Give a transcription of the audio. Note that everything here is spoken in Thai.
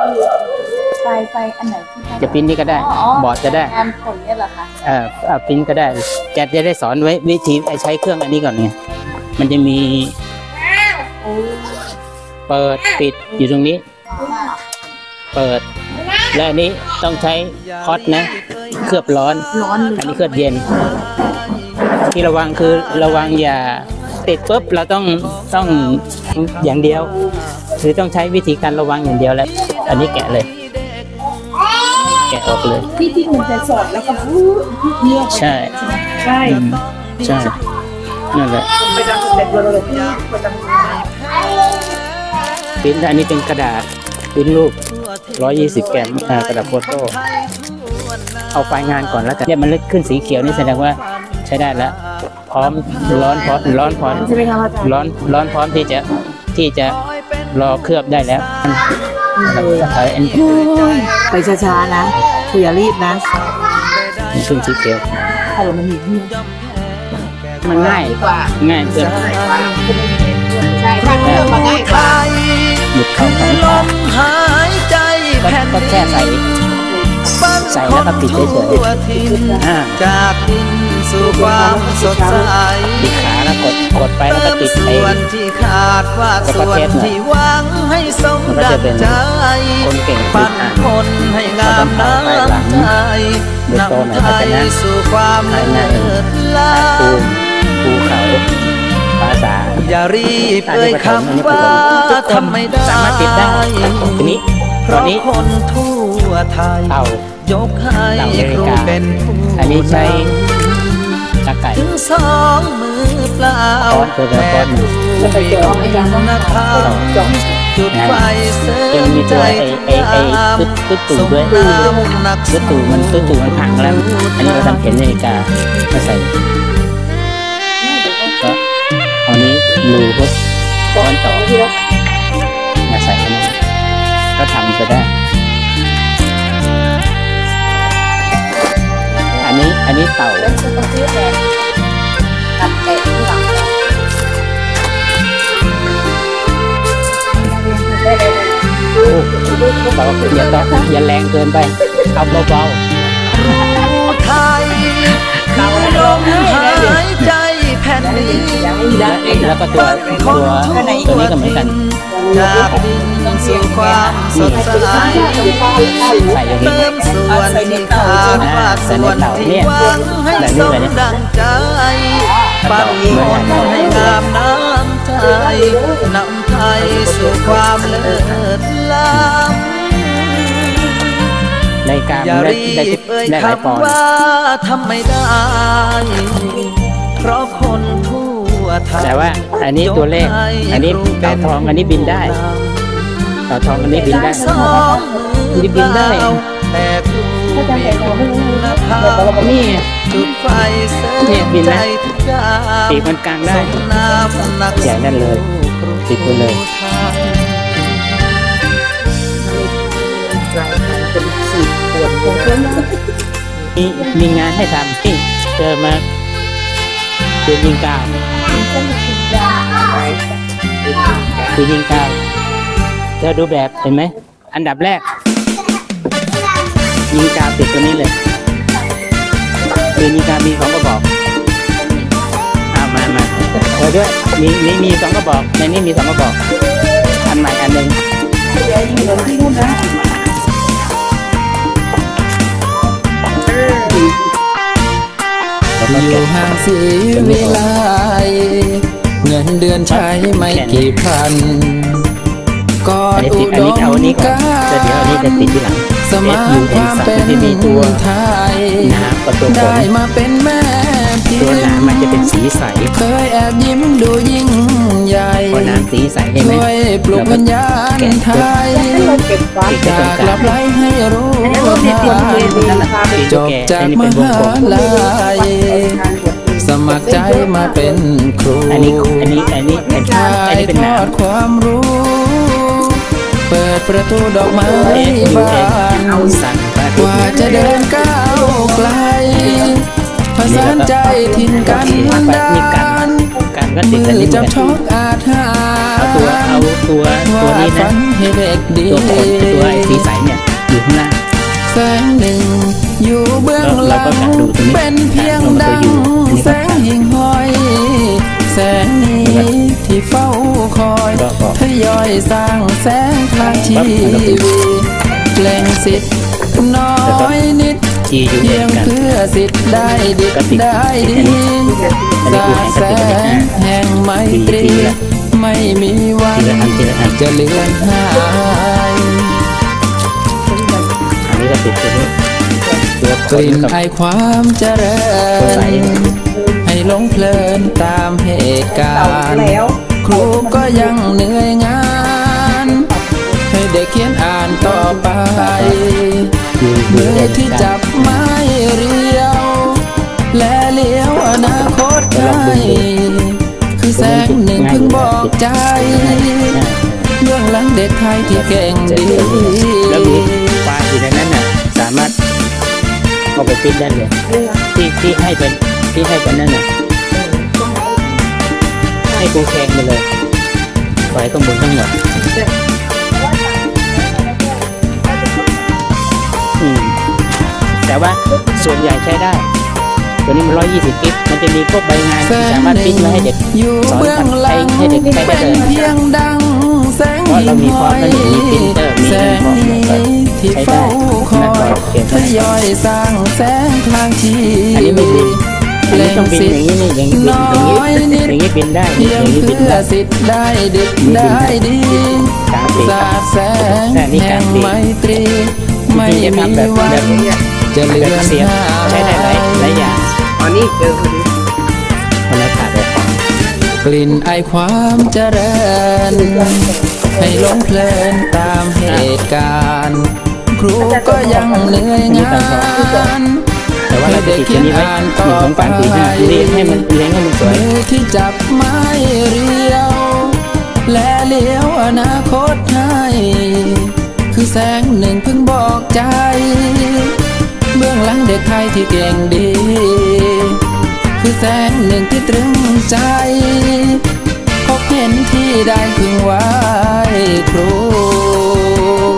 ไฟอันไหนที่จะพิมพ์นี่ก็ได้บอร์ดก็ได้งานผลเนี่ยเหรอคะพิมพ์ก็ได้จะได้สอนไว้วิธีใช้เครื่องอันนี้ก่อนไงมันจะมีเปิดปิดอยู่ตรงนี้เปิดและอันนี้ต้องใช้ฮอตนะเคลือบร้อนอันนี้เคลือบเย็นที่ระวังคือระวังอย่าติดปุ๊บเราต้องอย่างเดียวคือต้องใช้วิธีการระวังอย่างเดียวแล้วอันนี้แกะเลยแกะออกเลยที่มันจะสอดแล้วก็เงียบใช่นั่นแหละพิมพ์อันนี้เป็นกระดาษพิมพ์รูป120 แกนกระดาษโฟโต้เอาไฟล์งานก่อนแล้วกันเนี่ยมันเล็กขึ้นสีเขียวนี่แสดงว่าใช้ได้แล้วพร้อมร้อนพร้อมร้อนพร้อมที่จะรอเคลือบได้แล้วไปช้าๆนะคุยอย่ารีบนะขึ้นสีเขียวมันง่ายเกินใช่ถ้าเคลือบมันง่ายกว่าหยุดเข้าของก็แค่ใส่แล้วก็ปิดเฉยๆจากดินสู่ความสดใสปิดขาแล้วกดไปแล้วก็ติดไปส่วนที่ขาดว่าส่วนที่หวังให้สมดังใจปั่นคนให้งามน้ำใจนำไทยสู่ความเลิศล้ำภูเขาภาษาอย่ารีบเอ่ยคำว่าทำไม่ได้สามารถติดได้ทีนี้เพราะคนทั่วไทยยกให้ครูเป็นผู้อันนี้ใช้ตะไคร้ถึงสองมือเปล่าแต่ผู้มีคุณธรรมจุดไฟเสริมใจตุ๊ตู่ด้วยตุ๊ตู่มันพังแล้วอันนี้เราทำเข็มนาฬิกามาใส่ก็เอานี้รูปุ๊บก้อนต่อมาใส่อันนี้ก็ทำไปได้อันนี้เต่าอย่าแรงเกินไปเอาเบาๆไทยลมหายใจแผ่นดินแล้วก็ตัวนี้ก็เหมือนกันจากดินสู่ความสดใสเติมส่วนที่ขาดว่าส่วนที่หวังให้สมดังใจปั่นคนให้งามน้ำใจนำไทยสู่ความเลิศล้ำในการอย่ารีบเอ่ยคำว่าทำไม่ได้เพราะคนทั่วไทยแต่ว่าอันนี้ตัวเลขอันนี้เต่าทองอันนี้บินได้เต่าทองอันนี้บินได้บินได้แต่ผู้มีคุณธรรมนี่จุดไฟเสริมใจทุกยามปีกมันกลางได้ใหญ่นั่นเลยติดไปเลยมีงานให้ทำที่เจอมาคือยิงกาวเธอดูแบบเห็นไหมอันดับแรกยิงกาวติดตัวนี้เลยคือยิงกาวมี2 กระบอกเอามาเธอด้วยมี2 กระบอกในนี้มี2 กระบอกอันใหม่อันหนึ่งอยู่ห่างสีวิไลเงินเดือนใช้ไม่กี่พันก็อุดมการสมาความเป็นไทยได้มาเป็นแม่พิมพ์มันจะเป็นสีใสเคยแอบยิ้มดูยิ่งใหญ่ช่วยปลุกวิญญาณไทยจากลับไหลให้รู้ทันจบจากมหาลัยสมัครใจมาเป็นครูอันนี้เป็นทอดความรู้เปิดประตูดอกไม้บานกว่าจะเดินก้าวไกลผสานใจทิ้งกันดานมือจับช็อกอาถรรพ์เอาตัวตัวนี้นะตัวขนตัวไอ้สีใสเนี่ยอยู่ข้างล่างแสงหนึ่งอยู่เบื้องหลังเป็นเพียงดังแสงหิ่งห้อย แสงนี้ที่เฝ้าคอยทยอยสร้างแสงทางชีวิตแหล่งสิทธิ์น้อยนิดเพียงเพื่อสิทธิ์ได้ดิบได้ดีสาแสงแห่งไมตรีไม่มีวันจะเลือนหายอันนี้ก็ติดตัวนี้ตัวกลิ่นไอความเจริญให้หลงเพลินตามเหตุการณ์ครูก็ยังเหนื่อยงานให้เด็กเขียนอ่านต่อไปมือที่จับไม้เรียวและเลี้ยวอนาคตให้คือแสงหนึ่งเพิ่งบอกใจเบื้องหลังเด็กไทยที่เก่งดีแล้วมีปลาอยู่ในนั้นน่ะสามารถเอาไปปิ้งได้เลยที่ให้เป็นนั่นน่ะให้ปูแข็งไปเลยปล่อยข้างบนทั้งหมดแต่ว่าส่วนใหญ่ใช้ได้ตัวนี้มัน120 กิกมันจะมีพวกใบงานที่สามารถปิ้งมาให้เด็กสอนให้เด็กใช้ได้เลยเพราะเรามีพร้อมแล้วมีปรินเตอร์มีอะไรพร้อมใช้ได้นั่นก็เขียนได้อันนี้ไม่บินอันนี้ต้องบินอย่างนี้นี่อย่างนี้บินอย่างนี้บินได้อย่างนี้บินได้บินได้กลางปีกแต่นี่กลางปีไม่จะทำแบบจะเลือนเสียบใช้ได้หลายอย่างตอนนี้เจอคนนี้คนไหนขาดเลยกลิ่นไอความเจริญให้หลงเพลินตามเหตุการณ์ครูก็ยังเหนื่อยงานแต่ว่าเราจะติดตัวนี้ไว้อยู่ตรงกลางปีนะเลี้ยงให้มันสวยที่จับไม้เรียวและเลี้ยวอนาคตให้คือแสงหนึ่งเพิ่งบอกใจเบื้องหลังเด็กไทยที่เก่งดีคือแสงหนึ่งที่ตรึงใจพบเห็นที่ได้พึงไหวครู